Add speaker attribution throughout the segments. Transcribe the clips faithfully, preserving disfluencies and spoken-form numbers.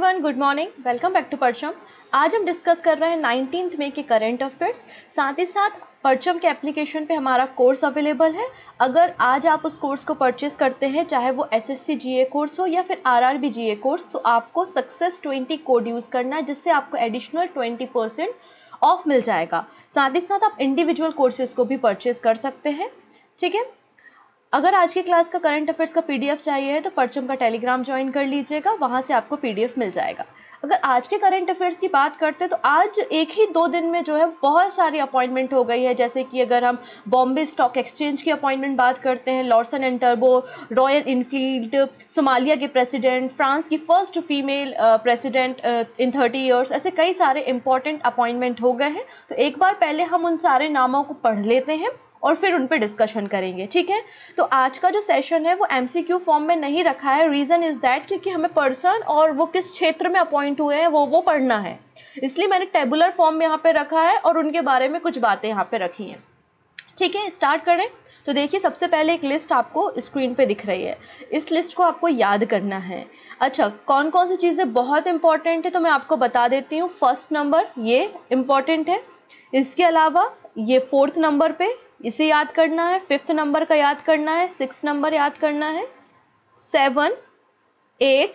Speaker 1: Everyone, good morning. Welcome back to Parcham. आज हम discuss कर रहे हैं नाइनटीन्थ मई के करंट अफेयर्स। साथ ही साथ परचम के एप्लीकेशन पे हमारा कोर्स अवेलेबल है। अगर आज आप उस कोर्स को परचेस करते हैं, चाहे वो एसएससी जीए कोर्स हो या फिर आरआरबी जीए कोर्स, तो आपको सक्सेस ट्वेंटी कोड यूज़ करना है, जिससे आपको एडिशनल ट्वेंटी परसेंट ऑफ मिल जाएगा। साथ ही साथ आप इंडिविजुअल कोर्सेज को भी परचेस कर सकते हैं। ठीक है, अगर आज की क्लास का करंट अफेयर्स का पीडीएफ चाहिए है तो परचम का टेलीग्राम ज्वाइन कर लीजिएगा, वहाँ से आपको पीडीएफ मिल जाएगा। अगर आज के करंट अफेयर्स की बात करते हैं तो आज एक ही दो दिन में जो है बहुत सारी अपॉइंटमेंट हो गई है। जैसे कि अगर हम बॉम्बे स्टॉक एक्सचेंज की अपॉइंटमेंट बात करते हैं, लॉर्सन एंड टर्बो, रॉयल इनफील्ड, सोमालिया के प्रेसिडेंट, फ्रांस की first female president in thirty years, ऐसे कई सारे इंपॉर्टेंट अपॉइंटमेंट हो गए हैं। तो एक बार पहले हम उन सारे नामों को पढ़ लेते हैं और फिर उन पे डिस्कशन करेंगे। ठीक है, तो आज का जो सेशन है वो एमसीक्यू फॉर्म में नहीं रखा है। रीज़न इज़ दैट क्योंकि हमें पर्सन और वो किस क्षेत्र में अपॉइंट हुए हैं वो वो पढ़ना है, इसलिए मैंने टेबुलर फॉर्म में यहाँ पे रखा है और उनके बारे में कुछ बातें यहाँ पे रखी हैं। ठीक है, स्टार्ट करें। तो देखिए, सबसे पहले एक लिस्ट आपको स्क्रीन पे दिख रही है। इस लिस्ट को आपको याद करना है। अच्छा, कौन कौन सी चीज़ें बहुत इंपॉर्टेंट है तो मैं आपको बता देती हूँ। फर्स्ट नंबर ये इम्पॉर्टेंट है, इसके अलावा ये फोर्थ नंबर पे इसे याद करना है, फिफ्थ नंबर का याद करना है, सिक्स नंबर याद करना है, सेवन, एट,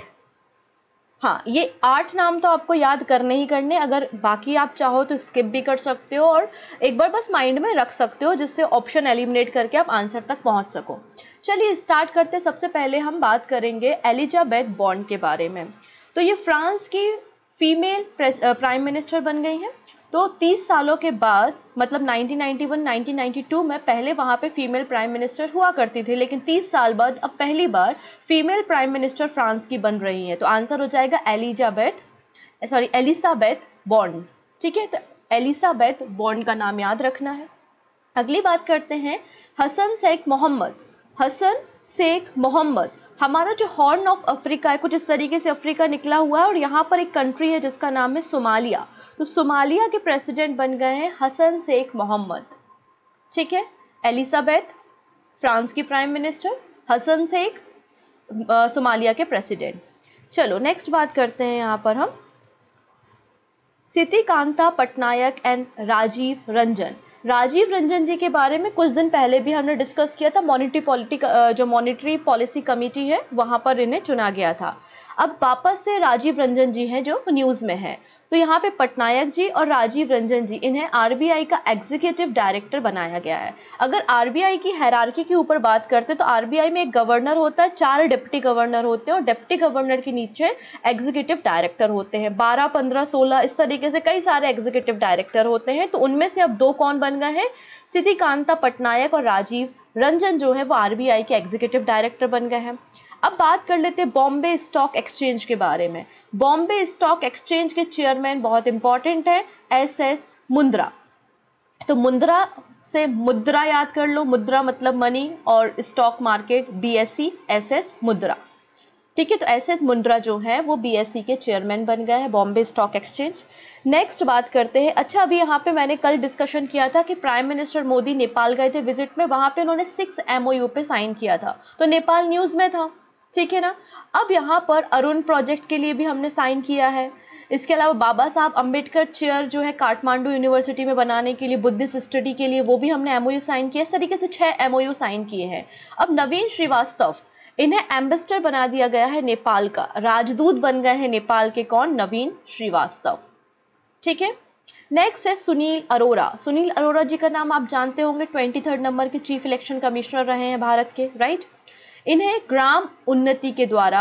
Speaker 1: हाँ ये आठ नाम तो आपको याद करने ही करने। अगर बाकी आप चाहो तो स्किप भी कर सकते हो और एक बार बस माइंड में रख सकते हो, जिससे ऑप्शन एलिमिनेट करके आप आंसर तक पहुंच सको। चलिए स्टार्ट करते हैं। सबसे पहले हम बात करेंगे एलिजाबेथ बॉर्न के बारे में। तो ये फ्रांस की फीमेल प्राइम मिनिस्टर बन गई हैं। तो तीस सालों के बाद, मतलब nineteen ninety one nineteen ninety two में पहले वहाँ पे फीमेल प्राइम मिनिस्टर हुआ करती थी, लेकिन तीस साल बाद अब पहली बार फीमेल प्राइम मिनिस्टर फ्रांस की बन रही हैं। तो आंसर हो जाएगा एलिजाबेथ सॉरी एलिजाबेथ बॉर्न। ठीक है, तो एलिजाबेथ बॉर्न का नाम याद रखना है। अगली बात करते हैं हसन शेख मोहम्मद। हसन शेख मोहम्मद, हमारा जो हॉर्न ऑफ अफ्रीका है, कुछ इस तरीके से अफ्रीका निकला हुआ है और यहाँ पर एक कंट्री है जिसका नाम है सोमालिया। तो सोमालिया के प्रेसिडेंट बन गए हैं हसन शेख मोहम्मद। ठीक है, एलिजाबेथ फ्रांस की prime minister, Hassan Sheikh Somalia के प्रेसिडेंट। चलो नेक्स्ट बात करते हैं यहाँ पर हम सिद्धिकांता पटनायक एंड राजीव रंजन। राजीव रंजन जी के बारे में कुछ दिन पहले भी हमने डिस्कस किया था। मॉनिटरी पॉलिटी जो मॉनिटरी पॉलिसी कमेटी है वहाँ पर इन्हें चुना गया था। अब वापस से राजीव रंजन जी हैं जो न्यूज़ में है। तो यहाँ पे पटनायक जी और राजीव रंजन जी, इन्हें आरबीआई का एग्जीक्यूटिव डायरेक्टर बनाया गया है। अगर आरबीआई की हायरार्की के ऊपर बात करते हैं तो आरबीआई में एक गवर्नर होता है, चार डिप्टी गवर्नर होते हैं और डिप्टी गवर्नर के नीचे एग्जीक्यूटिव डायरेक्टर होते हैं। बारह, पंद्रह, सोलह इस तरीके से कई सारे एग्जीक्यूटिव डायरेक्टर होते हैं। तो उनमें से अब दो कौन बन गए हैं, सिद्धिकांता पटनायक और राजीव रंजन जो है वो आरबीआई के एग्जीक्यूटिव डायरेक्टर बन गए हैं। अब बात कर लेते हैं बॉम्बे स्टॉक एक्सचेंज के बारे में। बॉम्बे स्टॉक एक्सचेंज के चेयरमैन बहुत इंपॉर्टेंट है, एस एस मुंद्रा। तो मुंद्रा से मुद्रा याद कर लो, मुद्रा मतलब मनी, और stock market BSE, S S Mundra. ठीक है, तो एस एस मुंद्रा जो है वो बीएसई के चेयरमैन बन गए हैं बॉम्बे स्टॉक एक्सचेंज। नेक्स्ट बात करते हैं। अच्छा, अभी यहाँ पे मैंने कल डिस्कशन किया था कि प्राइम मिनिस्टर मोदी नेपाल गए थे विजिट में, वहाँ पे उन्होंने सिक्स एमओयू पे साइन किया था, तो नेपाल न्यूज़ में था। ठीक है ना। अब यहाँ पर अरुण प्रोजेक्ट के लिए भी हमने साइन किया है। इसके अलावा बाबा साहब अम्बेडकर चेयर जो है काठमांडू यूनिवर्सिटी में बनाने के लिए, बुद्धिस्ट स्टडी के लिए, वो भी हमने एमओयू साइन किया। इस तरीके से छः एमओयू साइन किए हैं। अब नवीन श्रीवास्तव, इन्हें एम्बेसडर बना दिया गया है नेपाल का, राजदूत बन गए हैं नेपाल के। कौन? नवीन श्रीवास्तव। ठीक है, नेक्स्ट है सुनील अरोरा। सुनील अरोरा जी का नाम आप जानते होंगे, ट्वेंटी थर्ड नंबर के चीफ इलेक्शन कमिश्नर रहे हैं भारत के, राइट। इन्हें ग्राम उन्नति के द्वारा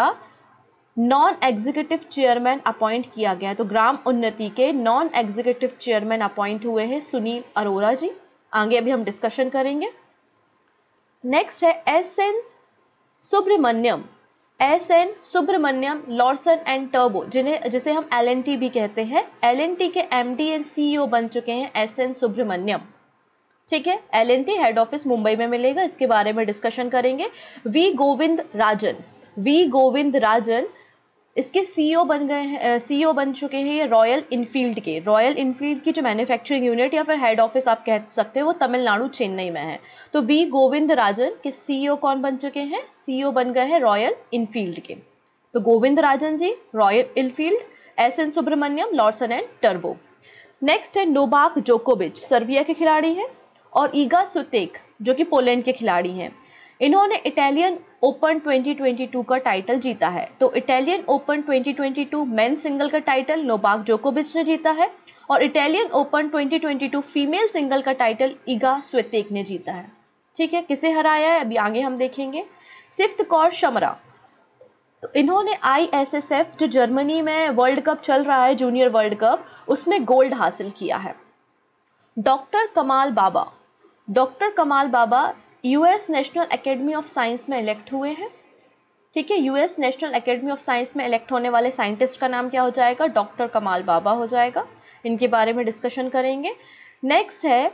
Speaker 1: नॉन एग्जीक्यूटिव चेयरमैन अपॉइंट किया गया है। तो ग्राम उन्नति के नॉन एग्जीक्यूटिव चेयरमैन अपॉइंट हुए हैं सुनील अरोरा जी। आगे अभी हम डिस्कशन करेंगे। नेक्स्ट है S N Subramanyam. S N Subramaniam, Larsen and टर्बो, जिन्हें जिसे हम एल एन टी भी कहते हैं, एल एन टी के एमडी एंड सीईओ बन चुके हैं एस एन सुब्रमण्यम। ठीक है, L N T head office Mumbai में मिलेगा, इसके बारे में डिस्कशन करेंगे। वी गोविंद राजन, वी गोविंद राजन इसके सीईओ बन गए हैं, सीईओ बन चुके हैं ये रॉयल इनफील्ड के। रॉयल इनफील्ड की जो मैन्युफैक्चरिंग यूनिट या फिर हेड ऑफिस आप कह सकते हैं वो तमिलनाडु चेन्नई में है। तो वी गोविंद राजन के सीईओ कौन बन चुके हैं? सीईओ बन गए हैं रॉयल इनफील्ड के। तो Govind Rajan ji, Royal Enfield, S N Subramaniam, Larsen and टर्बो। नेक्स्ट है नोवाक जोकोविच, सर्बिया के खिलाड़ी हैं, और ईगा स्वितेक जो कि पोलैंड के खिलाड़ी हैं। इन्होंने Italian Open twenty twenty two का टाइटल जीता है। तो Italian Open twenty twenty two men single का टाइटल नोवाक जोकोविच ने जीता है, और Italian Open twenty twenty two female single का टाइटल ईगा स्वितेक ने जीता है। ठीक है, किसे हराया है अभी आगे हम देखेंगे। सिफ्त कौर शमरा, तो इन्होंने आई एस एस एफ जो जर्मनी में वर्ल्ड कप चल रहा है, जूनियर वर्ल्ड कप, उसमें गोल्ड हासिल किया है। Doctor Kamal Bawa, doctor Kamal Bawa US National Academy of Science में इलेक्ट हुए हैं। ठीक है, US National Academy of Science में इलेक्ट होने वाले साइंटिस्ट का नाम क्या हो जाएगा? डॉक्टर कमाल बाबा हो जाएगा। इनके बारे में डिस्कशन करेंगे। नेक्स्ट है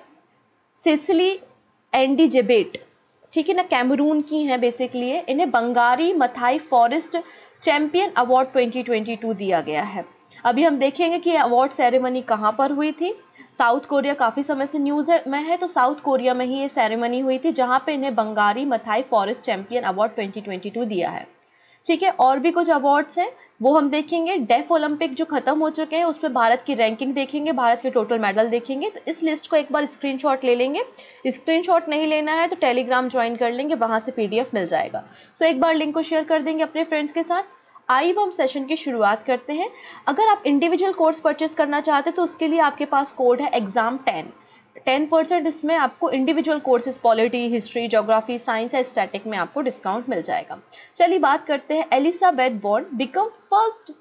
Speaker 1: सेसिली एंडीजेबेट, ठीक है ना, कैमरून की हैं बेसिकली। इन्हें Wangari Maathai forest champion award twenty twenty two दिया गया है। अभी हम देखेंगे कि अवार्ड सेरेमनी कहाँ पर हुई थी। साउथ कोरिया काफ़ी समय से न्यूज़ में है, तो साउथ कोरिया में ही ये सेरेमनी हुई थी, जहाँ पे इन्हें Wangari Maathai forest champion award twenty twenty two दिया है। ठीक है, और भी कुछ अवार्ड्स हैं वो हम देखेंगे। डेफ ओलंपिक जो खत्म हो चुके हैं उसमें भारत की रैंकिंग देखेंगे, भारत के टोटल मेडल देखेंगे। तो इस लिस्ट को एक बार स्क्रीनशॉट ले लेंगे। स्क्रीनशॉट नहीं लेना है तो टेलीग्राम ज्वाइन कर लेंगे, वहाँ से पीडीएफ मिल जाएगा। सो एक बार लिंक को शेयर कर देंगे अपने फ्रेंड्स के साथ। आइए हम सेशन की शुरुआत करते हैं। अगर आप इंडिविजुअल कोर्स परचेस करना चाहते हैं तो उसके लिए आपके पास कोड है एग्जाम टेन। टेन परसेंट इसमें आपको individual courses polity, history, geography, science या स्टैटिक में आपको डिस्काउंट मिल जाएगा। चलिए बात करते हैं। Elizabeth Borne become first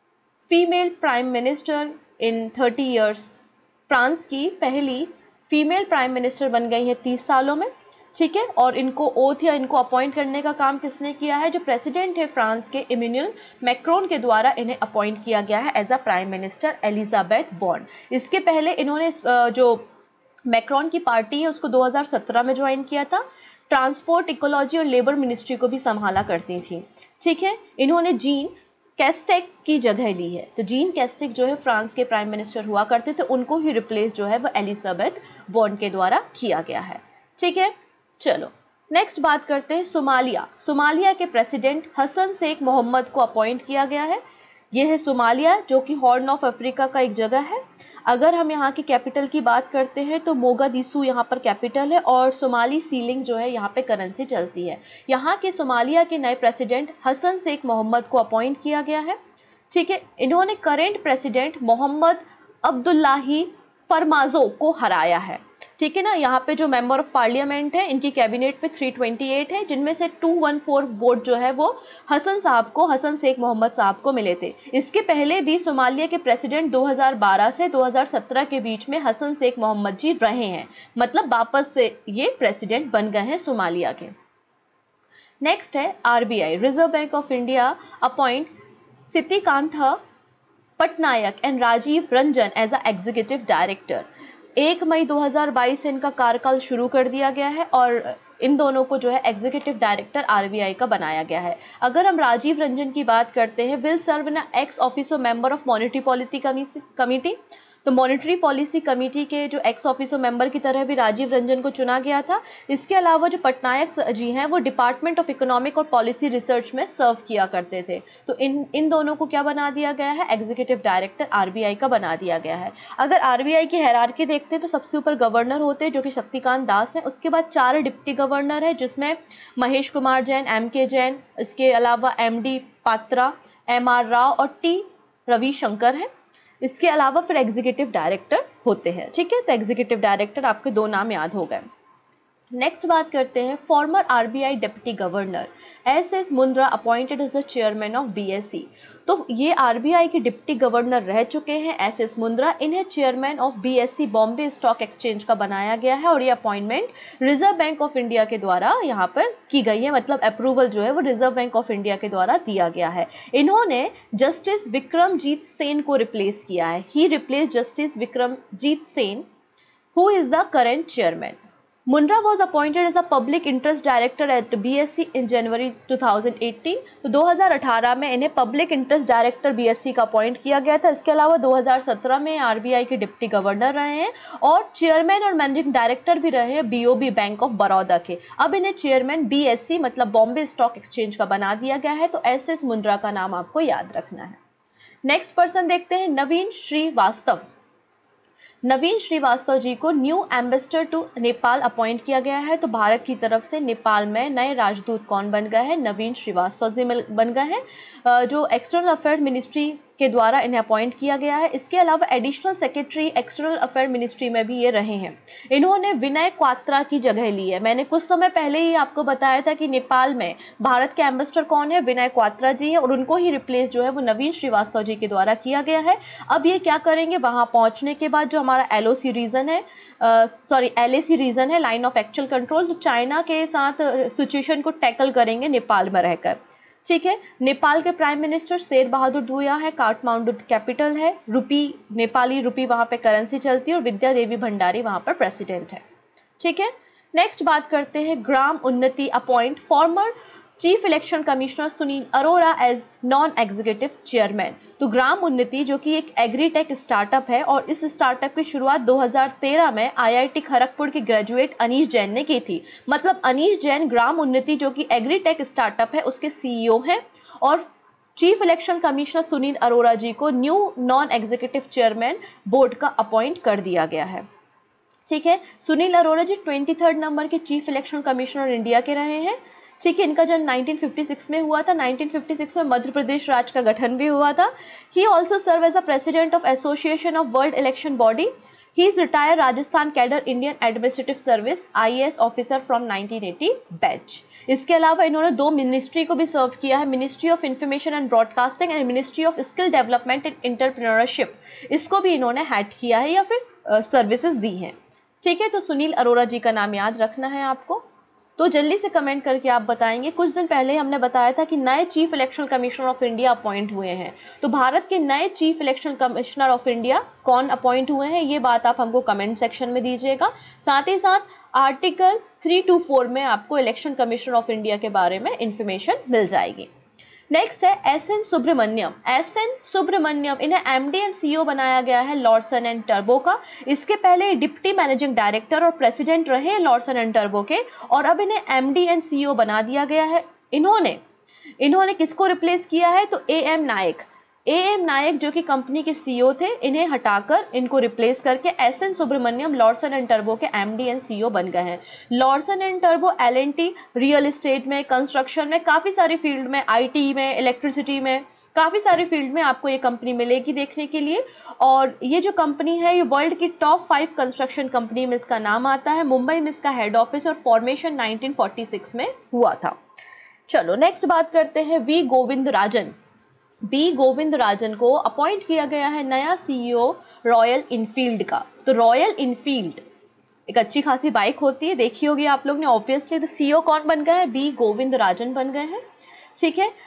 Speaker 1: female prime minister in thirty years. France की पहली फीमेल प्राइम मिनिस्टर बन गई है तीस सालों में। ठीक है, और इनको ओथ या इनको अपॉइंट करने का काम किसने किया है? जो प्रेसिडेंट है फ्रांस के इमैनुअल मैक्रोन के द्वारा इन्हें अपॉइंट किया गया है as a prime minister, Elizabeth Borne. इसके पहले इन्होंने जो मैक्रोन की पार्टी है उसको दो हज़ार सत्रह में ज्वाइन किया था। ट्रांसपोर्ट, इकोलॉजी और लेबर मिनिस्ट्री को भी संभाला करती थी। ठीक है, इन्होंने जीन कैस्टेक की जगह ली है। तो जीन कैस्टेक जो है फ्रांस के प्राइम मिनिस्टर हुआ करते थे, उनको ही रिप्लेस जो है वो एलिजाबेथ बॉर्न के द्वारा किया गया है। ठीक है, चलो नेक्स्ट बात करते हैं। सोमालिया, सोमालिया के प्रेसिडेंट हसन शेख मोहम्मद को अपॉइंट किया गया है। ये है सोमालिया जो कि हॉर्न ऑफ अफ्रीका का एक जगह है। अगर हम यहाँ की कैपिटल की बात करते हैं तो मोगादिशु यहाँ पर कैपिटल है, और सोमाली सीलिंग जो है यहाँ पे करेंसी चलती है। यहाँ के सोमालिया के नए प्रेसिडेंट हसन शेख मोहम्मद को अपॉइंट किया गया है। ठीक है, इन्होंने current president Mohamed Abdullahi Farmaajo को हराया है। ठीक है ना, यहाँ पे जो मेंबर ऑफ पार्लियामेंट है इनकी कैबिनेट पे तीन सौ अट्ठाईस है, जिनमें से दो सौ चौदह वोट जो है वो हसन साहब को, हसन शेख मोहम्मद साहब को मिले थे। इसके पहले भी सोमालिया के प्रेसिडेंट दो हज़ार बारह से दो हज़ार सत्रह के बीच में हसन शेख मोहम्मद जी रहे हैं, मतलब वापस से ये प्रेसिडेंट बन गए हैं सोमालिया के। नेक्स्ट है RBI, Reserve Bank of India appoint Siddhikant Patnaik and Rajiv Ranjan as a executive director. एक मई दो हज़ार बाईस से इनका कार्यकाल शुरू कर दिया गया है, और इन दोनों को जो है एग्जीक्यूटिव डायरेक्टर आरबीआई का बनाया गया है। अगर हम राजीव रंजन की बात करते हैं, will serve an ex officio member of monetary policy committee. तो मॉनेटरी पॉलिसी कमेटी के जो एक्स ऑफिसो मेंबर की तरह भी राजीव रंजन को चुना गया था। इसके अलावा जो पटनायक जी हैं वो डिपार्टमेंट ऑफ इकोनॉमिक और पॉलिसी रिसर्च में सर्व किया करते थे। तो इन इन दोनों को क्या बना दिया गया है? एग्जीक्यूटिव डायरेक्टर आरबीआई का बना दिया गया है। अगर आरबीआई की हायरार्की देखते हैं तो सबसे ऊपर गवर्नर होते हैं जो कि शक्तिकांत दास हैं। उसके बाद चार डिप्टी गवर्नर है जिसमें महेश कुमार जैन, एम के जैन, इसके अलावा M D Patra, M R Rao और टी रविशंकर हैं। इसके अलावा फिर एग्जीक्यूटिव डायरेक्टर होते हैं। ठीक है, तो एग्जीक्यूटिव डायरेक्टर आपके दो नाम याद हो गए। नेक्स्ट बात करते हैं former RBI deputy governor S S Mundra appointed as the chairman of BSE. तो ये आरबीआई के डिप्टी गवर्नर रह चुके हैं एस एस मुंद्रा। इन्हें chairman of BSE Bombay stock exchange का बनाया गया है, और ये appointment Reserve Bank of India के द्वारा यहाँ पर की गई है, मतलब अप्रूवल जो है वो रिजर्व बैंक ऑफ इंडिया के द्वारा दिया गया है। इन्होंने जस्टिस विक्रमजीत सेन को रिप्लेस किया है। He replace justice Vikramjit Sen who is the current chairman. Mundra was appointed as a public interest director at BSC in January two thousand eighteen. तो दो हज़ार अठारह में इन्हें पब्लिक इंटरेस्ट डायरेक्टर बीएससी का अपॉइंट किया गया था। इसके अलावा दो हज़ार सत्रह में आरबीआई के डिप्टी गवर्नर रहे हैं और चेयरमैन और मैनेजिंग डायरेक्टर भी रहे हैं बीओबी बैंक ऑफ बड़ौदा के। अब इन्हें चेयरमैन बीएससी मतलब बॉम्बे स्टॉक एक्सचेंज का बना दिया गया है। तो एस एस मुंड्रा का नाम आपको याद रखना है। नेक्स्ट पर्सन देखते हैं, नवीन श्रीवास्तव। नवीन श्रीवास्तव जी को new ambassador to Nepal appoint किया गया है। तो भारत की तरफ से नेपाल में नए राजदूत कौन बन गए हैं? नवीन श्रीवास्तव जी बन गए हैं, जो एक्सटर्नल अफेयर मिनिस्ट्री के द्वारा इन्हें अपॉइंट किया गया है। इसके अलावा additional secretary external affair ministry में भी ये रहे हैं। इन्होंने विनय क्वात्रा की जगह ली है। मैंने कुछ समय पहले ही आपको बताया था कि नेपाल में भारत के एम्बेसडर कौन है? विनय क्वात्रा जी हैं और उनको ही रिप्लेस जो है वो नवीन श्रीवास्तव जी के द्वारा किया गया है। अब ये क्या करेंगे, वहाँ पहुँचने के बाद जो हमारा एल ओ सी रीजन है, sorry L A C region है, लाइन ऑफ एक्चुअल कंट्रोल, तो चाइना के साथ सिचुएशन को टैकल करेंगे नेपाल में रहकर। ठीक है, नेपाल के प्राइम मिनिस्टर शेर बहादुर धुया है, काठमांडू कैपिटल है, रुपी नेपाली रुपी वहाँ पे करेंसी चलती है और विद्या देवी भंडारी वहाँ पर प्रेसिडेंट है। ठीक है, नेक्स्ट बात करते हैं, Gram Unnati appoint former chief election commissioner Sunil Arora as non executive chairman. तो ग्राम उन्नति जो कि एक एग्रीटेक स्टार्टअप है और इस स्टार्टअप की शुरुआत दो हज़ार तेरह में आईआईटी खड़गपुर के ग्रेजुएट अनीश जैन ने की थी। मतलब अनीश जैन ग्राम उन्नति जो कि एग्रीटेक स्टार्टअप है उसके सीईओ हैं और chief election commissioner Sunil Arora ji को new non executive chairman board का अपॉइंट कर दिया गया है। ठीक है, Sunil Arora ji twenty third number के चीफ इलेक्शन कमिश्नर इंडिया के रहे हैं। ठीक है, इनका जन्म नाइनटीन फिफ्टी सिक्स में हुआ था। नाइनटीन फिफ्टी सिक्स में मध्य प्रदेश राज्य का गठन भी हुआ था। He also serve as a president of association of world election body. He is retired Rajasthan cadre Indian administrative service IAS officer from nineteen eighty batch. इसके अलावा इन्होंने दो मिनिस्ट्री को भी सर्व किया है, ministry of information and broadcasting and ministry of skill development and entrepreneurship. इसको भी इन्होंने हेड किया है या फिर सर्विसेज दी हैं। ठीक है, तो सुनील अरोरा जी का नाम याद रखना है आपको। तो जल्दी से कमेंट करके आप बताएंगे। कुछ दिन पहले हमने बताया था कि नए chief election commissioner of India appoint हुए हैं। तो भारत के नए chief election commissioner of India कौन अपॉइंट हुए हैं, ये बात आप हमको कमेंट सेक्शन में दीजिएगा। साथ ही साथ आर्टिकल थ्री टू फोर में आपको इलेक्शन कमिश्नर ऑफ इंडिया के बारे में इंफॉर्मेशन मिल जाएगी। नेक्स्ट है S N Subramanyam. S N Subramanyam इन्हें एमडी एंड सीईओ बनाया गया है लॉर्सन एंड टर्बो का। इसके पहले डिप्टी मैनेजिंग डायरेक्टर और प्रेसिडेंट रहे लॉर्सन एंड टर्बो के और अब इन्हें एमडी एंड सीईओ बना दिया गया है। इन्होंने इन्होंने किसको रिप्लेस किया है? तो A M Nayak A M नायक जो कि कंपनी के सीईओ थे, इन्हें हटाकर इनको रिप्लेस करके S N Subramaniam Larsen and टर्बो के एमडी एंड सीईओ बन गए हैं। लॉर्सन एंड टर्बो L and T, real estate में, कंस्ट्रक्शन में, काफ़ी सारी फील्ड में, आईटी में, इलेक्ट्रिसिटी में, काफ़ी सारी फील्ड में आपको ये कंपनी मिलेगी देखने के लिए। और ये जो कंपनी है ये वर्ल्ड की टॉप फाइव कंस्ट्रक्शन कंपनी में इसका नाम आता है। मुंबई में इसका हेड ऑफिस और फॉर्मेशन नाइनटीन फोर्टी सिक्स में हुआ था। चलो नेक्स्ट बात करते हैं, वी गोविंद राजन। बी गोविंद राजन को अपॉइंट किया गया है नया सीईओ रॉयल इनफील्ड का। तो रॉयल इनफील्ड एक अच्छी खासी बाइक होती है, देखी होगी आप लोग ने ऑब्वियसली। तो सीईओ कौन बन गए हैं? बी गोविंद राजन बन गए हैं। ठीक है,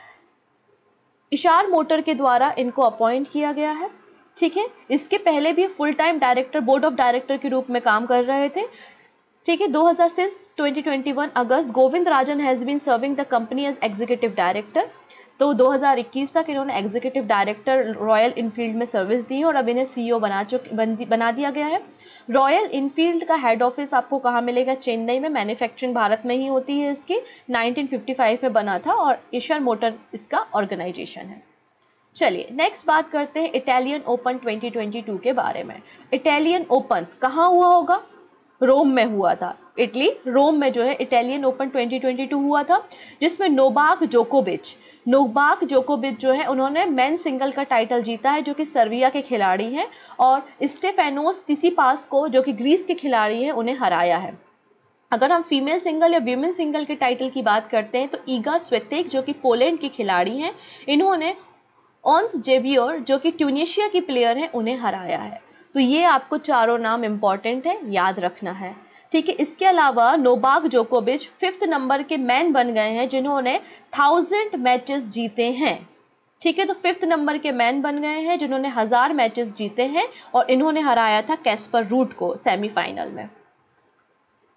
Speaker 1: इशार मोटर के द्वारा इनको अपॉइंट किया गया है। ठीक है, इसके पहले भी full time director, board of director के रूप में काम कर रहे थे। ठीक है, दो हज़ार से twenty twenty one August Govindarajan has been serving the company as executive director. तो दो हज़ार इक्कीस तक इन्होंने एग्जीक्यूटिव डायरेक्टर रॉयल इनफील्ड में सर्विस दी और अब इन्हें सीईओ बना चुके बना दिया गया है। रॉयल इनफील्ड का हेड ऑफिस आपको कहाँ मिलेगा? चेन्नई में। मैन्युफैक्चरिंग भारत में ही होती है इसकी। नाइनटीन फिफ्टी फाइव में बना था और ईशर मोटर इसका ऑर्गेनाइजेशन है। चलिए नेक्स्ट बात करते हैं Italian Open twenty twenty two के बारे में। इटालियन ओपन कहाँ हुआ होगा? रोम में हुआ था। इटली रोम में जो है Italian Open twenty twenty two हुआ था, जिसमें नोवाक जोकोविच नोवाक जोकोविच जो है उन्होंने मेन सिंगल का टाइटल जीता है, जो कि सर्बिया के खिलाड़ी हैं, और स्टेफेनोस तिसिपास को जो कि ग्रीस के खिलाड़ी हैं उन्हें हराया है। अगर हम फीमेल सिंगल या वीमेन सिंगल के टाइटल की बात करते हैं तो ईगा स्वेतेक जो कि पोलैंड की खिलाड़ी हैं, इन्होंने ऑन्स जेवियर जो कि ट्यूनीशिया की प्लेयर हैं उन्हें हराया है। तो ये आपको चारों नाम इम्पॉर्टेंट है, याद रखना है। ठीक है, इसके अलावा नोवाक जोकोविच फिफ्थ नंबर के मैन बन गए हैं जिन्होंने थाउजेंड मैचेस जीते हैं। ठीक है, तो फिफ्थ नंबर के मैन बन गए हैं जिन्होंने हजार मैचेस जीते हैं और इन्होंने हराया था कैस्पर रूट को सेमीफाइनल में।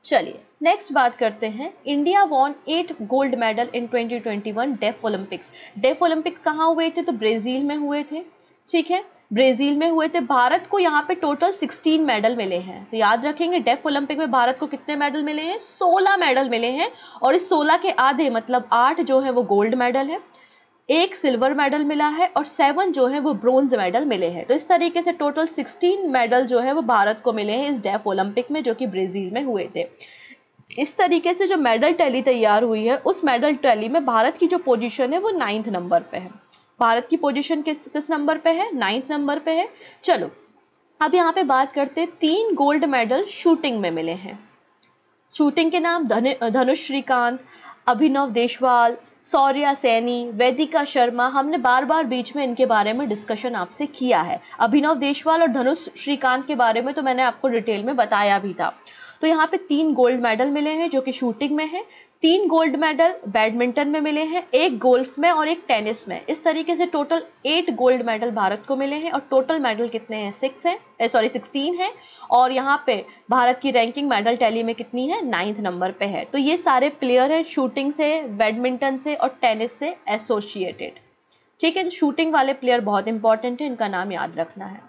Speaker 1: चलिए नेक्स्ट बात करते हैं, India won eight gold medal in twenty twenty one deaf Olympics. Deaf Olympics कहाँ हुए थे? तो ब्राज़ील में हुए थे, ठीक है, ब्राज़ील में हुए थे। भारत को यहाँ पे टोटल सिक्सटीन मेडल मिले हैं। तो याद रखेंगे डेफ ओलंपिक में भारत को कितने मेडल मिले हैं? सोलह मेडल मिले हैं, और इस सोलह के आधे मतलब आठ जो है वो गोल्ड मेडल है, एक सिल्वर मेडल मिला है, और सेवन जो है वो ब्रोंज मेडल मिले हैं। तो इस तरीके से टोटल सिक्सटीन मेडल जो है वो भारत को मिले हैं इस डेफ ओलंपिक में, जो कि ब्राज़ील में हुए थे। इस तरीके से जो मेडल टैली तैयार हुई है, उस मेडल टैली में भारत की जो पोजीशन है वो नाइन्थ नंबर पे है। भारत की पोजीशन किस किस नंबर पे है? नाइन्थ नंबर पे है। चलो अब यहाँ पे बात करते हैं, तीन गोल्ड मेडल शूटिंग में मिले हैं। शूटिंग के नाम धनुष श्रीकांत, अभिनव देशवाल, सौर्या सैनी, वेदिका शर्मा। हमने बार बार बीच में इनके बारे में डिस्कशन आपसे किया है। अभिनव देशवाल और धनुष श्रीकांत के बारे में तो मैंने आपको डिटेल में बताया भी था। तो यहाँ पे तीन गोल्ड मेडल मिले हैं जो कि शूटिंग में है, तीन गोल्ड मेडल बैडमिंटन में मिले हैं, एक गोल्फ में और एक टेनिस में। इस तरीके से total eight gold medal Bharat को मिले हैं, और टोटल मेडल कितने हैं? सिक्स हैं, सॉरी सिक्सटीन है। और यहाँ पे भारत की रैंकिंग मेडल टैली में कितनी है? नाइन्थ नंबर पे है। तो ये सारे प्लेयर हैं शूटिंग से, बैडमिंटन से और टेनिस से एसोसिएटेड, ठीक है। शूटिंग वाले प्लेयर बहुत इंपॉर्टेंट है, इनका नाम याद रखना है।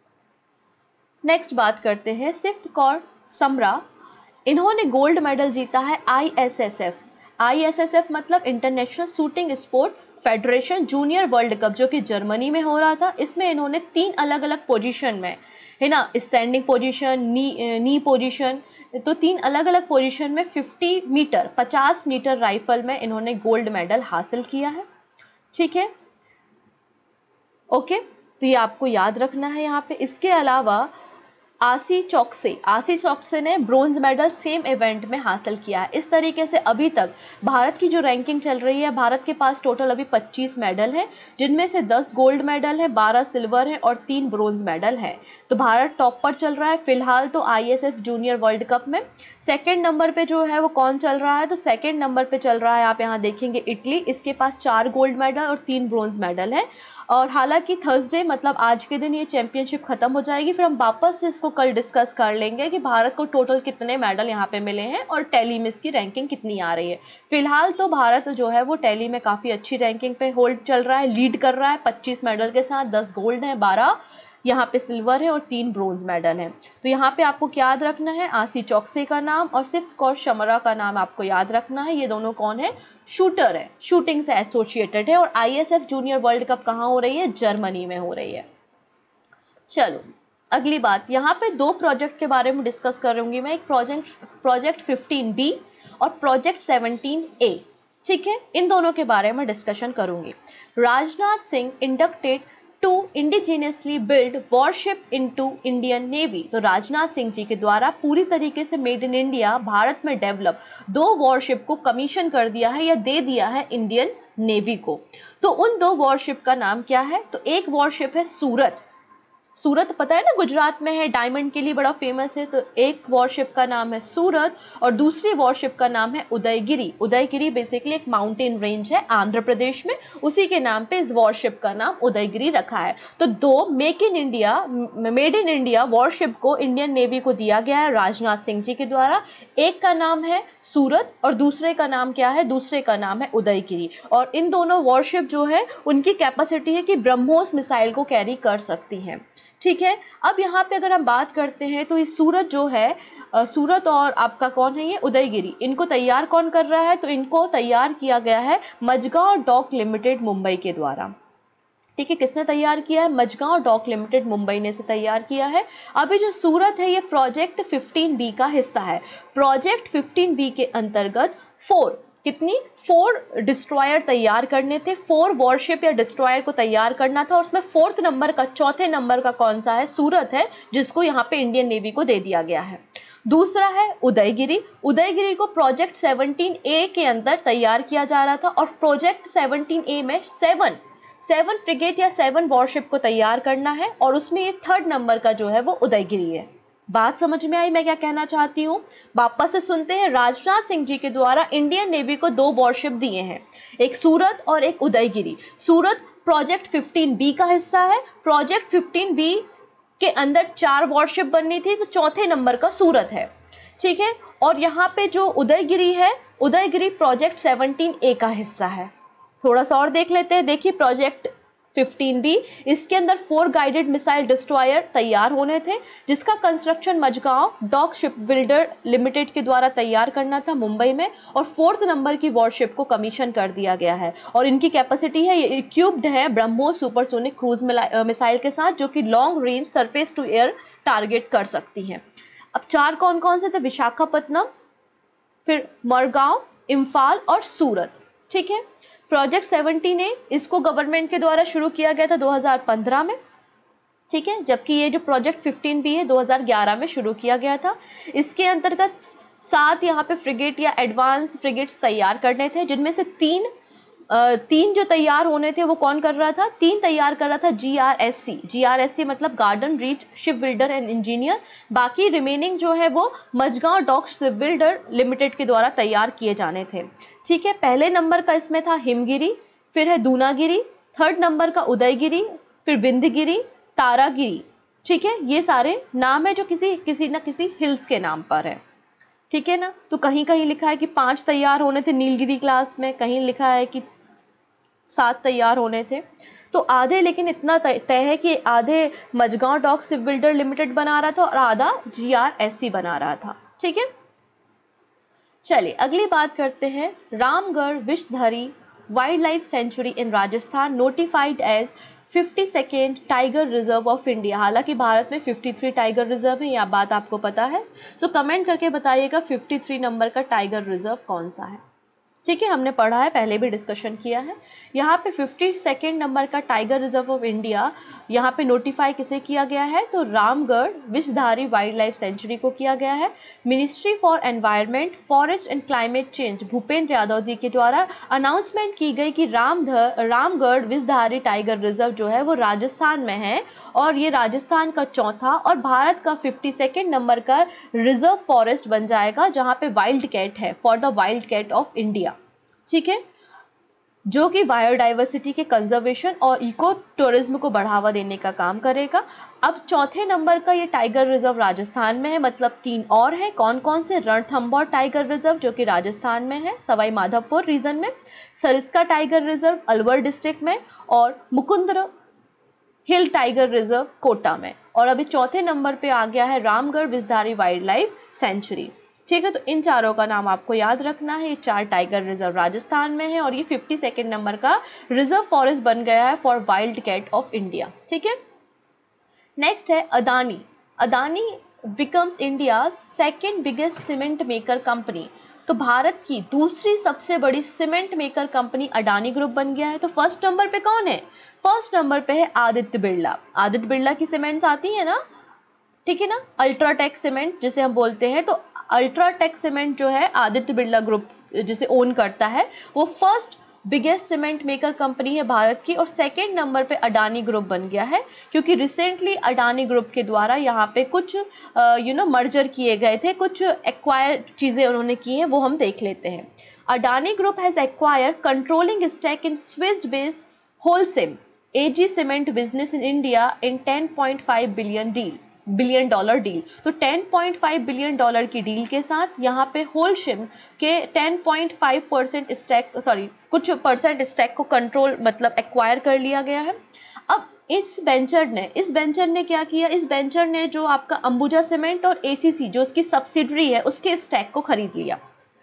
Speaker 1: नेक्स्ट बात करते हैं, सिफ्थ कौर समरा, इन्होंने गोल्ड मेडल जीता है I S S F. I S S F मतलब international shooting sport federation junior world cup, जो कि जर्मनी में हो रहा था। इसमें इन्होंने तीन अलग अलग पोजीशन में, है ना, standing position, knee knee position, तो तीन अलग अलग पोजीशन में फिफ्टी मीटर पचास मीटर राइफल में इन्होंने गोल्ड मेडल हासिल किया है, ठीक है, ओके। तो ये आपको याद रखना है यहाँ पे। इसके अलावा आशी चौकसे, आशी चौकसे ने ब्रोंज मेडल सेम इवेंट में हासिल किया है। इस तरीके से अभी तक भारत की जो रैंकिंग चल रही है, भारत के पास टोटल अभी पच्चीस मेडल हैं, जिनमें से दस गोल्ड मेडल है, बारह सिल्वर है और तीन ब्रोंज मेडल है। तो भारत टॉप पर चल रहा है फिलहाल तो I S F junior world cup में। सेकेंड नंबर पे जो है वो कौन चल रहा है? तो सेकेंड नंबर पे चल रहा है, आप यहाँ देखेंगे, इटली। इसके पास चार गोल्ड मेडल और तीन ब्रोंज मेडल है। और हालांकि थर्सडे मतलब आज के दिन ये चैंपियनशिप खत्म हो जाएगी, फिर हम वापस से इसको कल डिस्कस कर लेंगे कि भारत को टोटल कितने मेडल यहाँ पे मिले हैं और टैली में इसकी रैंकिंग कितनी आ रही है। फिलहाल तो भारत जो है वो टैली में काफ़ी अच्छी रैंकिंग पे होल्ड चल रहा है, लीड कर रहा है पच्चीस मेडल के साथ। दस गोल्ड है, बारह यहाँ पे सिल्वर है और तीन ब्रोंज मेडल हैं। तो यहाँ पे आपको क्या याद रखना है? आशी चौकसे का नाम और सिफ्थ कौर समरा का नाम आपको याद रखना है। ये दोनों कौन है? शूटर है, शूटिंग से एसोसिएटेड है। और I S F junior world cup कहाँ हो रही है? जर्मनी में हो रही है। चलो अगली बात, यहाँ पे दो प्रोजेक्ट के बारे में डिस्कस करूंगी मैं, एक प्रोजेक्ट प्रोजेक्ट फिफ्टीन बी और प्रोजेक्ट सेवनटीन ए, ठीक है। इन दोनों के बारे में डिस्कशन करूंगी। Rajnath Singh inducted to indigenously build warship into Indian Navy. तो राजनाथ सिंह जी के द्वारा पूरी तरीके से मेड इन इंडिया भारत में डेवलप दो वॉरशिप को कमीशन कर दिया है या दे दिया है इंडियन नेवी को। तो उन दो वॉरशिप का नाम क्या है? तो एक वॉरशिप है सूरत, सूरत पता है ना गुजरात में है, डायमंड के लिए बड़ा फेमस है। तो एक वॉरशिप का नाम है सूरत और दूसरी वॉरशिप का नाम है उदयगिरी। उदयगिरी बेसिकली एक माउंटेन रेंज है आंध्र प्रदेश में, उसी के नाम पे इस वॉरशिप का नाम उदयगिरी रखा है। तो दो make in India, made in India warship को इंडियन नेवी को दिया गया है राजनाथ सिंह जी के द्वारा। एक का नाम है सूरत और दूसरे का नाम क्या है? दूसरे का नाम है उदयगिरी। और इन दोनों वॉरशिप जो है उनकी कैपेसिटी है कि ब्रह्मोस मिसाइल को कैरी कर सकती हैं, ठीक है। अब यहाँ पे अगर हम बात करते हैं तो ये सूरत जो है, सूरत और आपका कौन है? ये उदयगिरी। इनको तैयार कौन कर रहा है? तो इनको तैयार किया गया है मजगांव डॉक लिमिटेड मुंबई के द्वारा, ठीक है। किसने तैयार किया है? मजगांव डॉक लिमिटेड मुंबई ने से तैयार किया है। अभी जो सूरत है ये प्रोजेक्ट फिफ्टीन बी का हिस्सा है। प्रोजेक्ट फिफ्टीन बी के अंतर्गत फोर कितनी फोर डिस्ट्रॉयर तैयार करने थे, फोर वॉरशिप या डिस्ट्रॉयर को तैयार करना था। और उसमें फोर्थ नंबर का, चौथे नंबर का कौन सा है? सूरत है, जिसको यहाँ पे इंडियन नेवी को दे दिया गया है। दूसरा है उदयगिरी। उदयगिरी को प्रोजेक्ट सेवनटीन ए के अंदर तैयार किया जा रहा था और प्रोजेक्ट सेवनटीन ए में सेवन सेवन फ्रिगेट या सेवन वॉरशिप को तैयार करना है और उसमें ये थर्ड नंबर का जो है वो उदयगिरी है। बात समझ में आई मैं क्या कहना चाहती हूँ? वापस से सुनते हैं। राजनाथ सिंह जी के द्वारा इंडियन नेवी को दो वॉरशिप दिए हैं, एक सूरत और एक Udaygiri. Surat project fifteen B का हिस्सा है। प्रोजेक्ट फिफ्टीन बी के अंदर चार वॉरशिप बननी थी, तो चौथे नंबर का सूरत है। ठीक है। और यहाँ पे जो उदयगिरी है, उदयगिरी प्रोजेक्ट सेवनटीन ए का हिस्सा है। थोड़ा सा और देख लेते हैं। देखिए प्रोजेक्ट फिफ्टीन बी, इसके अंदर फोर गाइडेड मिसाइल डिस्ट्रॉयर तैयार होने थे, जिसका construction Mazagon dock ship builder limited के द्वारा तैयार करना था मुंबई में, और फोर्थ नंबर की वॉरशिप को कमीशन कर दिया गया है। और इनकी कैपेसिटी है, ये इक्विप्ड है ब्रह्मोस सुपरसोनिक क्रूज मिसाइल के साथ, जो कि long range surface to air target कर सकती हैं। अब चार कौन कौन से थे? विशाखापट्टनम, फिर मरगांव, इम्फाल और सूरत। ठीक है। प्रोजेक्ट सेवनटीन ए, इसको गवर्नमेंट के द्वारा शुरू किया गया था दो हज़ार पंद्रह में। ठीक है। जबकि ये जो प्रोजेक्ट फिफ्टीन बी है दो हज़ार ग्यारह में शुरू किया गया था। इसके अंतर्गत सात यहाँ पे फ्रिगेट या एडवांस फ्रिगेट्स तैयार करने थे, जिनमें से तीन तीन जो तैयार होने थे वो कौन कर रहा था? तीन तैयार कर रहा था G R S C. G R S C मतलब Garden Reach ship builder and engineer. बाकी रिमेनिंग जो है वो Mazagon dock ship builder limited के द्वारा तैयार किए जाने थे। ठीक है। पहले नंबर का इसमें था हिमगिरी, फिर है दूनागिरी, थर्ड नंबर का उदयगिरी, फिर बिंदगिरी, तारागिरी। ठीक है। ये सारे नाम है जो किसी किसी न किसी हिल्स के नाम पर है। ठीक है ना। तो कहीं कहीं लिखा है कि पांच तैयार होने थे नीलगिरी क्लास में, कहीं लिखा है कि सात तैयार होने थे। तो आधे, लेकिन इतना तय है कि आधे Mazagon dock ship builder limited बना रहा था और आधा जी आर एस सी बना रहा था। ठीक है। चलिए अगली बात करते हैं। Ramgarh Vishdhari wild life sanctuary in Rajasthan notified as fifty second tiger reserve of India. हालांकि भारत में फिफ्टी थ्री टाइगर रिजर्व है, यह बात आपको पता है। सो कमेंट करके बताइएगा फिफ्टी थ्री नंबर का टाइगर रिजर्व कौन सा है। ठीक है। हमने पढ़ा है, पहले भी डिस्कशन किया है। यहाँ पे फिफ्टी सेकेंड नंबर का टाइगर रिजर्व ऑफ इंडिया यहाँ पे नोटिफाई किसे किया गया है? तो Ramgarh Vishdhari wild life sanctuary को किया गया है। Ministry for environment, forest and climate change Bhupender Yadav ji के द्वारा अनाउंसमेंट की गई कि रामधर रामगढ़ विषधारी टाइगर रिजर्व जो है वो राजस्थान में है, और ये राजस्थान का चौथा और भारत का फिफ्टी सेकेंड नंबर का रिजर्व फॉरेस्ट बन जाएगा, जहाँ पे वाइल्ड कैट है, for the wild cat of India. ठीक है। जो कि बायोडाइवर्सिटी के कंजर्वेशन और इको टूरिज्म को बढ़ावा देने का काम करेगा। अब चौथे नंबर का ये टाइगर रिजर्व राजस्थान में है, मतलब तीन और हैं। कौन कौन से? रणथंभौर टाइगर रिजर्व जो कि राजस्थान में है, सवाई माधोपुर रीजन में, Sariska tiger reserve Alwar district में, और Mukundra hill tiger reserve Kota में। और अभी चौथे नंबर पे आ गया है Ramgarh Vishdhari wild life sanctuary. ठीक है। तो इन चारों का नाम आपको याद रखना है। ये चार टाइगर रिजर्व राजस्थान में है और ये फिफ्टी सेकेंड नंबर का रिजर्व फॉरेस्ट बन गया है for wild cat of India. ठीक है। नेक्स्ट है Adani. Adani becomes India second biggest cement maker company. तो भारत की दूसरी सबसे बड़ी cement maker company Adani group बन गया है। तो फर्स्ट नंबर पे कौन है? फर्स्ट नंबर पे है आदित्य बिरला। आदित्य बिरला की सीमेंट्स आती है ना, ठीक है ना, अल्ट्राटेक सीमेंट जिसे हम बोलते हैं। तो अल्ट्राटेक सीमेंट जो है आदित्य बिरला ग्रुप जिसे ओन करता है, वो first biggest cement maker company है भारत की। और सेकंड नंबर पे अडानी ग्रुप बन गया है, क्योंकि रिसेंटली अडानी ग्रुप के द्वारा यहाँ पे कुछ यू नो मर्जर किए गए थे, कुछ एक्वायर चीज़ें उन्होंने की हैं, वो हम देख लेते हैं। Adani group has acquire controlling stake in Swiss based Holcim AG cement business in India in ten point five billion deal billion dollar deal. तो ten point five billion dollar की डील के साथ यहाँ पे होलशिम के ten point five percent stake sorry कुछ percent stake को control मतलब एक्वायर कर लिया गया है। अब इस वेंचर ने इस वेंचर ने क्या किया? इस वेंचर ने जो आपका अंबुजा सीमेंट और एसीसी जो उसकी सब्सिडरी है उसके स्टैक को खरीद लिया।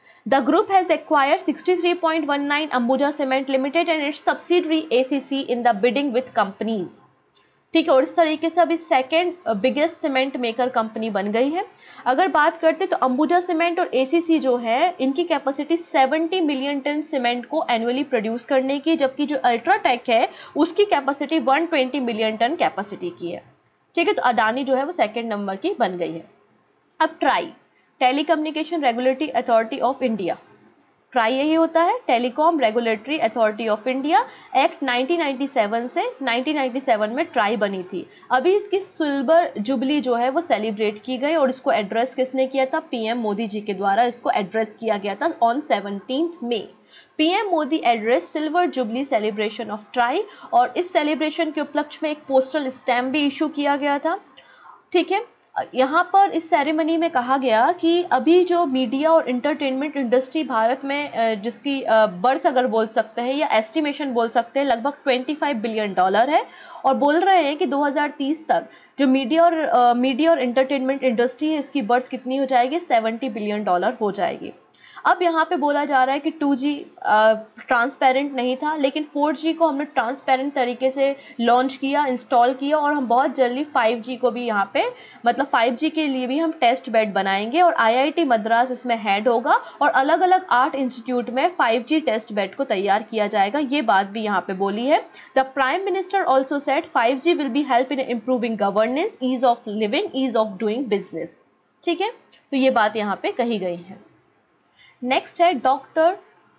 Speaker 1: The group has acquired sixty three point one nine Ambuja cement limited and its subsidiary ACC in the bidding with companies. ठीक है। और इस तरीके से अभी second biggest cement maker company बन गई है। अगर बात करते तो अंबुजा सीमेंट और एसीसी जो है इनकी capacity seventy million ton cement को एनुअली प्रोड्यूस करने की, जबकि जो अल्ट्राटेक है उसकी capacity one twenty million ton capacity की है। ठीक है। तो अडानी जो है वो सेकेंड नंबर की बन गई है। अब TRAI, telecommunication regulatory authority of India. TRAI यही होता है telecom regulatory authority of India. Act nineteen ninety seven से नाइनटीन नाइंटी सेवन में ट्राई बनी थी। अभी इसकी सिल्वर जुबली जो है वो सेलिब्रेट की गई और इसको एड्रेस किसने किया था? पीएम मोदी जी के द्वारा इसको एड्रेस किया गया था on seventeenth May. PM Modi address silver jubilee celebration of TRAI, और इस सेलिब्रेशन के उपलक्ष्य में एक पोस्टल स्टैम्प भी इशू किया गया था। ठीक है। यहाँ पर इस सेरेमनी में कहा गया कि अभी जो मीडिया और इंटरटेनमेंट इंडस्ट्री भारत में जिसकी बर्थ अगर बोल सकते हैं या एस्टिमेशन बोल सकते हैं लगभग पच्चीस बिलियन डॉलर है, और बोल रहे हैं कि दो हज़ार तीस तक जो मीडिया और मीडिया और इंटरटेनमेंट इंडस्ट्री है इसकी बर्थ कितनी हो जाएगी, सत्तर बिलियन डॉलर हो जाएगी। अब यहाँ पे बोला जा रहा है कि टू जी ट्रांसपेरेंट नहीं था, लेकिन फोर जी को हमने ट्रांसपेरेंट तरीके से लॉन्च किया, इंस्टॉल किया, और हम बहुत जल्दी फाइव जी को भी यहाँ पे मतलब फाइव जी के लिए भी हम टेस्ट बेड बनाएंगे और आई आई टी मद्रास इसमें हेड होगा और अलग अलग आठ इंस्टीट्यूट में फाइव जी टेस्ट बेड को तैयार किया जाएगा। ये बात भी यहाँ पे बोली है। The prime minister also said five G will be help in improving governance, ease of living, ease of doing business. ठीक है, तो ये बात यहाँ पे कही गई है। नेक्स्ट है doctor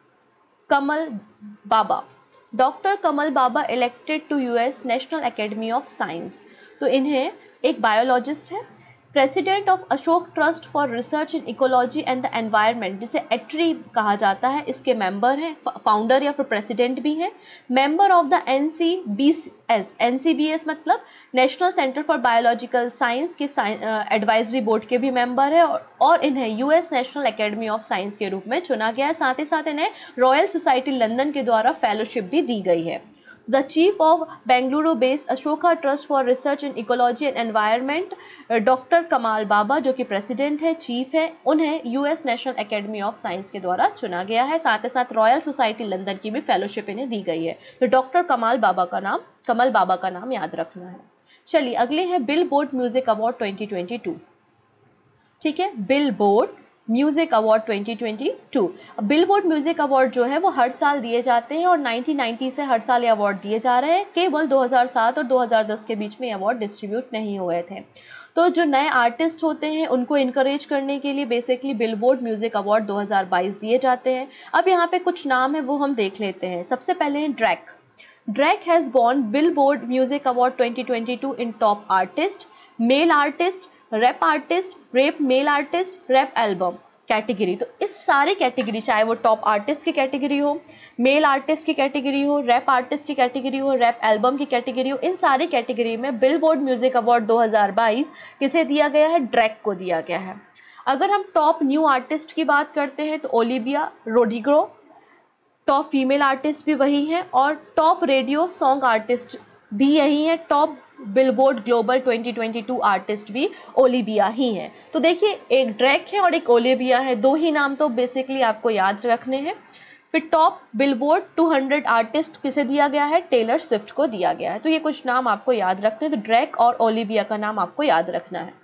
Speaker 1: Kamal Bawa. Doctor Kamal Bawa elected to US National Academy of Science. तो इन्हें एक बायोलॉजिस्ट है, president of Ashoka trust for research in ecology and the environment जिसे एट्री कहा जाता है, इसके मेंबर हैं, फाउंडर या फिर प्रेसिडेंट भी हैं। Member of the N C B S, N C B S मतलब national centre for biological science के एडवाइजरी बोर्ड के भी मेंबर है, और, और इन्हें US National Academy of Science के रूप में चुना गया है। साथ ही साथ इन्हें रॉयल सोसाइटी लंदन के द्वारा फेलोशिप भी दी गई है। The chief of Bengaluru-based Ashoka Trust for Research in Ecology and Environment, doctor Kamal Bawa जो कि प्रेसिडेंट है, चीफ है, उन्हें US National Academy of Science के द्वारा चुना गया है। साथ ही साथ रॉयल सोसाइटी लंदन की भी फेलोशिप इन्हें दी गई है। तो डॉक्टर कमाल बाबा का नाम कमल बाबा का नाम याद रखना है। चलिए अगले हैं billboard music award twenty twenty two. ठीक है, billboard music award twenty twenty two. Billboard music award जो है वो हर साल दिए जाते हैं और नाइनटीन नाइंटी से हर साल ये अवार्ड दिए जा रहे हैं। केवल दो हज़ार सात और दो हज़ार दस के बीच में ये अवार्ड डिस्ट्रीब्यूट नहीं हुए थे। तो जो नए आर्टिस्ट होते हैं उनको इनकरेज करने के लिए बेसिकली बिलबोर्ड म्यूजिक अवार्ड दो हज़ार बाईस दिए जाते हैं। अब यहाँ पे कुछ नाम है वो हम देख लेते हैं। सबसे पहले हैं Drake. Drake has won billboard music award twenty twenty two in top artist, male artist, rap artist, rap male artist, rap album category. तो इस सारी कैटेगरी, चाहे वो टॉप आर्टिस्ट की कैटेगरी हो, मेल आर्टिस्ट की कैटेगरी हो, रैप आर्टिस्ट की कैटेगरी हो, रैप एल्बम की कैटेगरी हो, इन सारी कैटेगरी में बिलबोर्ड म्यूजिक अवार्ड दो हज़ार बाईस किसे दिया गया है, ड्रैक को दिया गया है। अगर हम टॉप न्यू आर्टिस्ट की बात करते हैं तो Olivia Rodrigo, top female artist भी वही हैं, और टॉप रेडियो सॉन्ग आर्टिस्ट भी यही है। Top billboard global twenty twenty two artist भी ओलिविया ही हैं। तो देखिए एक ड्रैक है और एक ओलिविया है, दो ही नाम तो बेसिकली आपको याद रखने हैं। फिर top billboard two hundred artist किसे दिया गया है, टेलर स्विफ्ट को दिया गया है। तो ये कुछ नाम आपको याद रखने हैं। तो ड्रैक और ओलिविया का नाम आपको याद रखना है।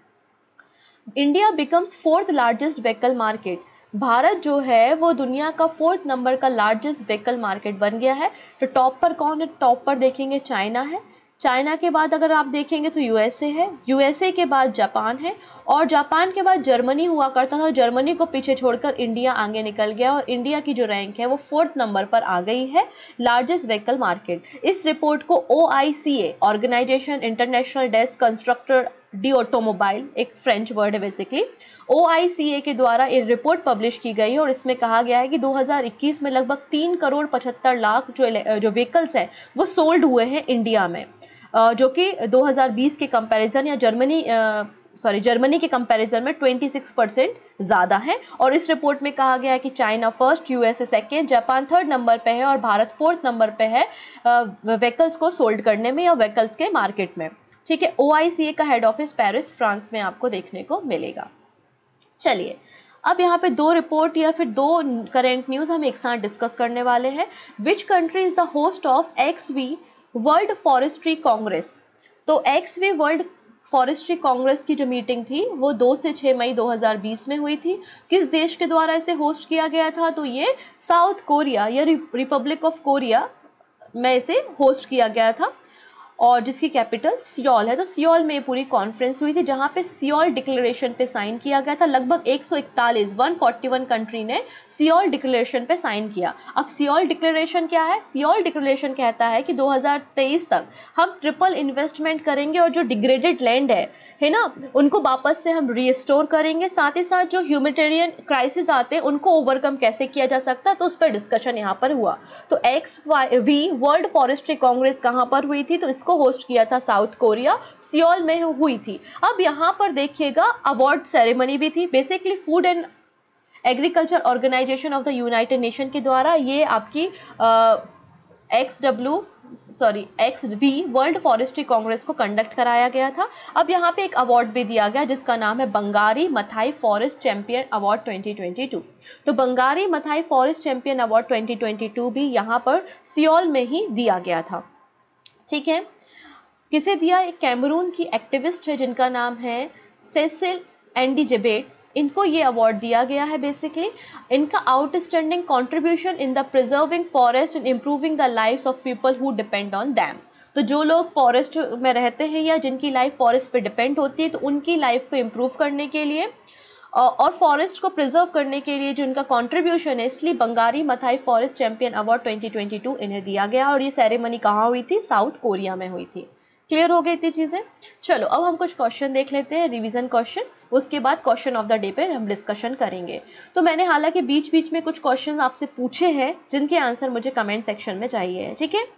Speaker 1: India becomes fourth largest vehicle market. Bharat जो है वो दुनिया का फोर्थ नंबर का लार्जेस्ट व्हीकल मार्केट बन गया है। तो टॉप पर कौन है, टॉप पर देखेंगे चाइना है, चाइना के बाद अगर आप देखेंगे तो यूएसए है, यूएसए के बाद जापान है, और जापान के बाद जर्मनी हुआ करता था। जर्मनी को पीछे छोड़कर इंडिया आगे निकल गया और इंडिया की जो रैंक है वो फोर्थ नंबर पर आ गई है लार्जेस्ट व्हीकल मार्केट। इस रिपोर्ट को O I C A, organisation internationale des constructeurs d' automobiles, एक फ्रेंच वर्ड है basically, O I C A के द्वारा एक रिपोर्ट पब्लिश की गई और इसमें कहा गया है कि दो हज़ार इक्कीस में लगभग तीन करोड़ पचहत्तर लाख जो जो व्हीकल्स हैं वो सोल्ड हुए हैं इंडिया में, जो कि दो हज़ार बीस के कंपैरिजन या जर्मनी सॉरी जर्मनी के कंपैरिजन में छब्बीस परसेंट ज़्यादा है। और इस रिपोर्ट में कहा गया है कि China first, USA second, Japan third number पे है और भारत फोर्थ नंबर पे है व्हीकल्स को सोल्ड करने में या व्हीकल्स के मार्केट में। ठीक है, ओ आई सी ए का हेड ऑफिस पेरिस फ्रांस में आपको देखने को मिलेगा। चलिए अब यहाँ पे दो रिपोर्ट या फिर दो करेंट न्यूज़ हम एक साथ डिस्कस करने वाले हैं। Which country is the host of X V world forestry congress. तो X V world forestry congress की जो मीटिंग थी वो दो से छह मई दो हज़ार बीस में हुई थी। किस देश के द्वारा इसे होस्ट किया गया था, तो ये साउथ कोरिया या रिपब्लिक ऑफ कोरिया में इसे होस्ट किया गया था और जिसकी कैपिटल सियोल है। तो सियोल में पूरी कॉन्फ्रेंस हुई थी जहाँ पे सियोल डिक्लेरेशन पे साइन किया गया था। लगभग एक सौ इकतालीस एक सौ इकतालीस कंट्री ने सियोल डिक्लेरेशन पे साइन किया। अब सियोल डिक्लेरेशन क्या है, सियोल डिक्लेरेशन कहता है कि दो हज़ार तेईस तक हम ट्रिपल इन्वेस्टमेंट करेंगे और जो डिग्रेडेड लैंड है है ना उनको वापस से हम रीस्टोर करेंगे। साथ ही साथ जो ह्यूमैनिटेरियन क्राइसिस आते हैं उनको ओवरकम कैसे किया जा सकता है, तो उस पर डिस्कशन यहाँ पर हुआ। तो X Y V world forestry congress कहाँ पर हुई थी, तो इसको किसको होस्ट किया था? साउथ कोरिया, सियोल में हुई थी। अब यहाँ पर देखिएगा अवार्ड सेरेमनी भी थी, basically food and agriculture organization of the United Nation के द्वारा ये आपकी X W sorry X V world forestry congress को कंडक्ट कराया गया था। अब यहाँ पे एक अवार्ड भी दिया गया जिसका नाम है Wangari Maathai forest champion award twenty twenty two. तो Wangari Maathai forest champion award twenty twenty two भी यहाँ पर सियोल में ही दिया गया था। ठीक है, किसे दिया? एक कैमरून की एक्टिविस्ट है जिनका नाम है सेसिल एंडी जेबेट, इनको ये अवार्ड दिया गया है। बेसिकली इनका outstanding contribution in the preserving forest and improving the lives of people who depend on them. तो जो लोग फॉरेस्ट में रहते हैं या जिनकी लाइफ फॉरेस्ट पे डिपेंड होती है, तो उनकी लाइफ को इम्प्रूव करने के लिए और फॉरेस्ट को प्रिजर्व करने के लिए जो इनका कंट्रीब्यूशन है, इसलिए Wangari Maathai forest champion award twenty twenty two इन्हें दिया गया। और ये सेरेमनी कहाँ हुई थी? साउथ कोरिया में हुई थी। क्लियर हो गई थी चीज़ें? चलो अब हम कुछ क्वेश्चन देख लेते हैं, रिवीजन क्वेश्चन, उसके बाद क्वेश्चन ऑफ द डे पे हम डिस्कशन करेंगे। तो मैंने हालांकि बीच बीच में कुछ क्वेश्चन आपसे पूछे हैं जिनके आंसर मुझे कमेंट सेक्शन में चाहिए। ठीक है,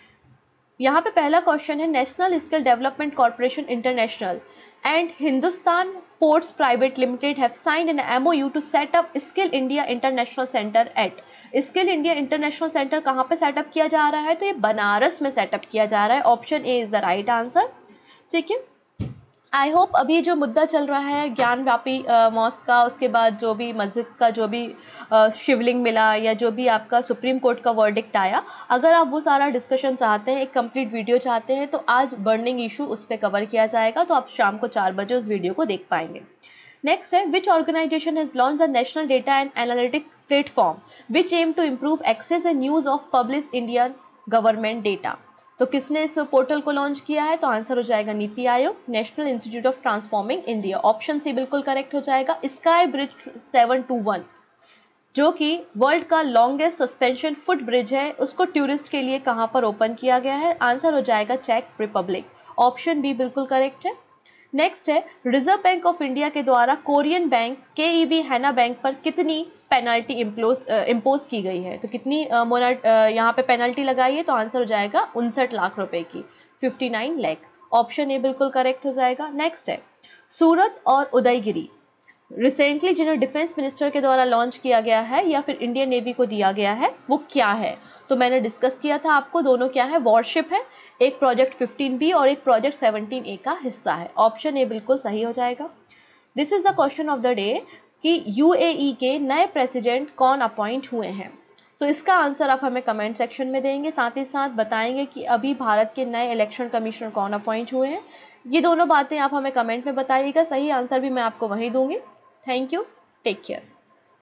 Speaker 1: यहाँ पे पहला क्वेश्चन है, national skill development corporation international and Hindustan ports private limited have signed an MOU to set up skill India international centre at. Skill India international centre कहाँ पे सेटअप किया जा रहा है? तो ये बनारस में सेटअप किया जा रहा है। Option A is the right answer. ठीक है, आई होप अभी जो मुद्दा चल रहा है ज्ञान व्यापी मॉस्क का, उसके बाद जो भी मस्जिद का जो भी आ, शिवलिंग मिला या जो भी आपका सुप्रीम कोर्ट का वर्डिक्ट आया, अगर आप वो सारा डिस्कशन चाहते हैं, एक कंप्लीट वीडियो चाहते हैं, तो आज बर्निंग इशू उस पर कवर किया जाएगा, तो आप शाम को चार बजे उस वीडियो को देख पाएंगे। नेक्स्ट है, which organization has launch the national data and analytic platform which aim to improve access and news of publish Indian government data. तो किसने इस पोर्टल को लॉन्च किया है? तो आंसर हो जाएगा NITI Aayog, national institute of transforming India. Option C बिल्कुल करेक्ट हो जाएगा। Sky bridge seven two one जो कि वर्ल्ड का लॉन्गेस्ट सस्पेंशन फुट ब्रिज है, उसको टूरिस्ट के लिए कहाँ पर ओपन किया गया है? आंसर हो जाएगा चेक रिपब्लिक। ऑप्शन बी बिल्कुल करेक्ट है। नेक्स्ट है, रिजर्व बैंक ऑफ इंडिया के द्वारा कोरियन बैंक केईबी हैना बैंक पर कितनी पेनल्टी इम्पोज इम्पोज की गई है? तो कितनी मोनट यहाँ पे पेनल्टी लगाई है? तो आंसर हो जाएगा उनसठ लाख रुपए की, उनसठ लाख। ऑप्शन ए बिल्कुल करेक्ट हो जाएगा। नेक्स्ट है, सूरत और उदयगिरी रिसेंटली जिन्हें डिफेंस मिनिस्टर के द्वारा लॉन्च किया गया है या फिर इंडियन नेवी को दिया गया है, वो क्या है? तो मैंने डिस्कस किया था आपको, दोनों क्या है? वॉरशिप है, एक प्रोजेक्ट फिफ्टीन बी और एक प्रोजेक्ट सेवनटीन ए का हिस्सा है। ऑप्शन ए बिल्कुल सही हो जाएगा। This is the question of the day कि यूएई के नए प्रेसिडेंट कौन अपॉइंट हुए हैं? तो इसका आंसर आप हमें कमेंट सेक्शन में देंगे, साथ ही साथ बताएंगे कि अभी भारत के नए इलेक्शन कमिश्नर कौन अपॉइंट हुए हैं। ये दोनों बातें आप हमें कमेंट में बताइएगा, सही आंसर भी मैं आपको वही दूंगी। Thank you, take care.